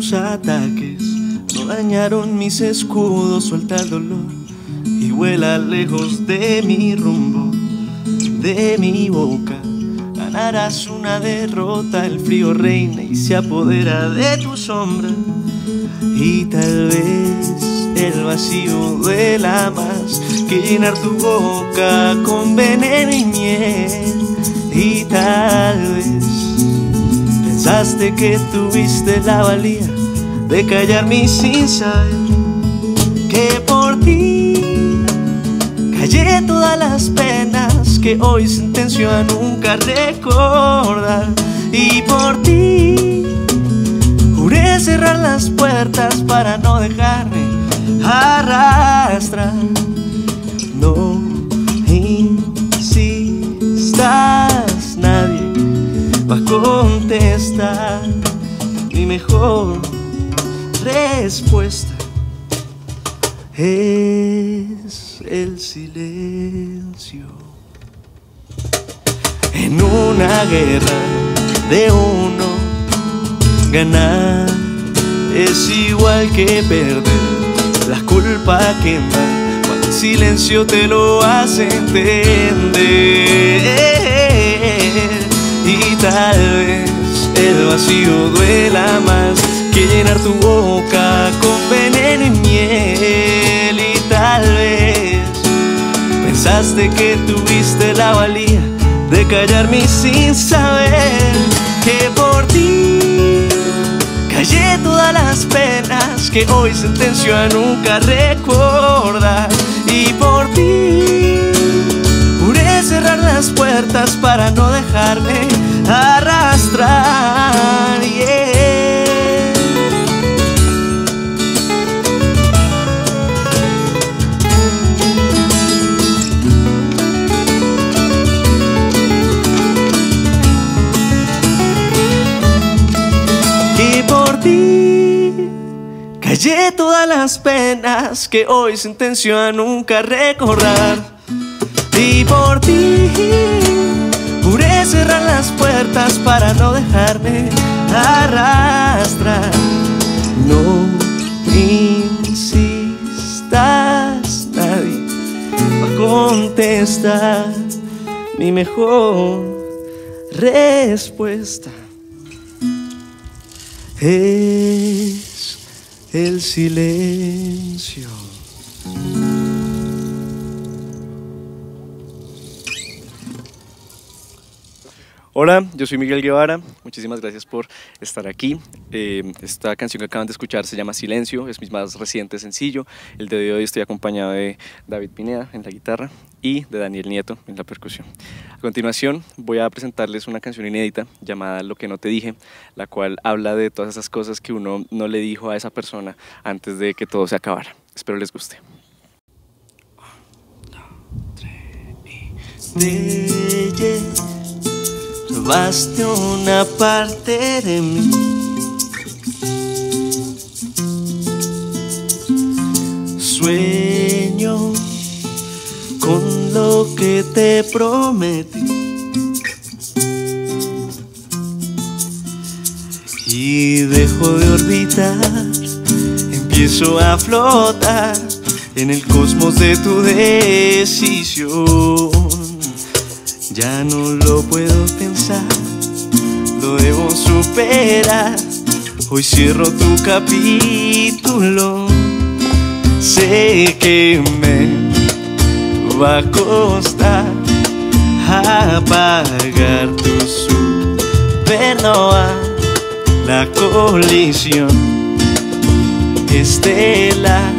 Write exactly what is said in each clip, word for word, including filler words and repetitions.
tus ataques no dañaron mis escudos. Suelta el dolor y vuela lejos de mi rumbo, de mi boca. Ganarás una derrota, el frío reina y se apodera de tu sombra. Y tal vez el vacío duela más que llenar tu boca con veneno y miel. Y tal vez pensaste que tuviste la valía de callarme sin saber que por ti callé todas las penas que hoy sentencio a nunca recordar. Y por ti juré cerrar las puertas para no dejarme arrastrar. No insistas, nadie va a contestar. Mi mejor respuesta es el silencio. En una guerra de uno, ganar es igual que perder. La culpa quema cuando el silencio te lo hace entender. Y tal vez el vacío duela más que llenar tu boca con veneno y miel. Y tal vez pensaste que tuviste la valía de callarme sin saber que por ti callé todas las penas que hoy sentencio a nunca recordar. Y por ti juré cerrar las puertas para no dejarme arrastrar. Yeah. Y por ti callé todas las penas que hoy sentencio a nunca recordar. Y por ti juré cerrar las puertas para no dejarme arrastrar. No insistas, nadie va a contestar. Mi mejor respuesta es el silencio. Hola, yo soy Miguel Guevara, muchísimas gracias por estar aquí. Eh, esta canción que acaban de escuchar se llama Silencio, es mi más reciente sencillo. El día de hoy estoy acompañado de David Pineda en la guitarra y de Daniel Nieto en la percusión. A continuación voy a presentarles una canción inédita llamada Lo que no te dije, la cual habla de todas esas cosas que uno no le dijo a esa persona antes de que todo se acabara. Espero les guste. Estrella, robaste una parte de mí. Sueño con lo que te prometí y dejo de orbitar, empiezo a flotar en el cosmos de tu decisión. Ya no lo puedo pensar, lo debo superar. Hoy cierro tu capítulo. Sé que me va a costar apagar tu supernova. La colisión estelar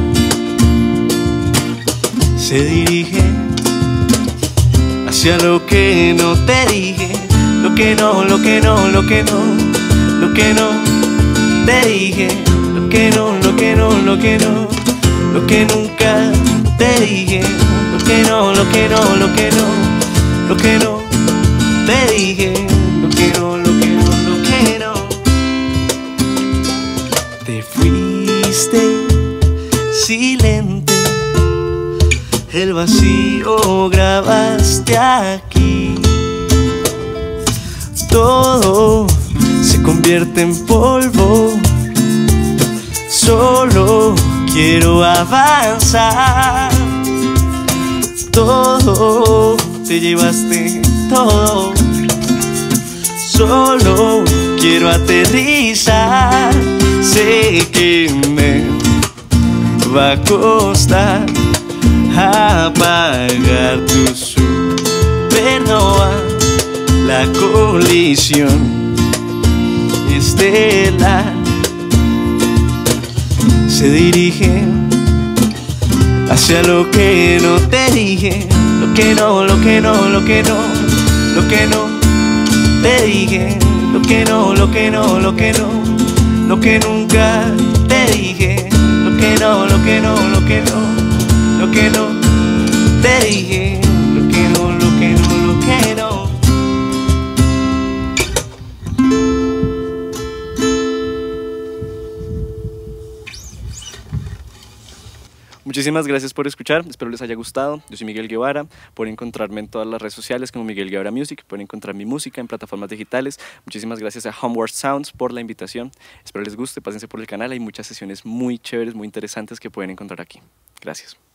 se dirige hacia lo que no te dije, lo que no, lo que no, lo que no, lo que no te dije, lo que no, lo que no, lo que no, lo que nunca te dije, lo que no, lo que no, lo que no, lo que no te dije, lo que no, lo que no, lo que no. Te fuiste silente, el vacío grabaste aquí. Todo se convierte en polvo Solo quiero avanzar. Todo, te llevaste todo. Solo quiero aterrizar. Sé que me va a costar apagar tu supernova. La colisión estelar se dirige hacia lo que no te dije, lo que no, lo que no, lo que no, lo que no te dije, lo que no, lo que no, lo que no, lo que nunca te dije, lo que no, lo que no, lo que no, lo que no te dije, lo que no, lo que no, lo que no. Muchísimas gracias por escuchar, espero les haya gustado. Yo soy Miguel Guevara, pueden encontrarme en todas las redes sociales como Miguel Guevara Music, pueden encontrar mi música en plataformas digitales. Muchísimas gracias a Homeward Sounds por la invitación, espero les guste, pásense por el canal, hay muchas sesiones muy chéveres, muy interesantes que pueden encontrar aquí. Gracias.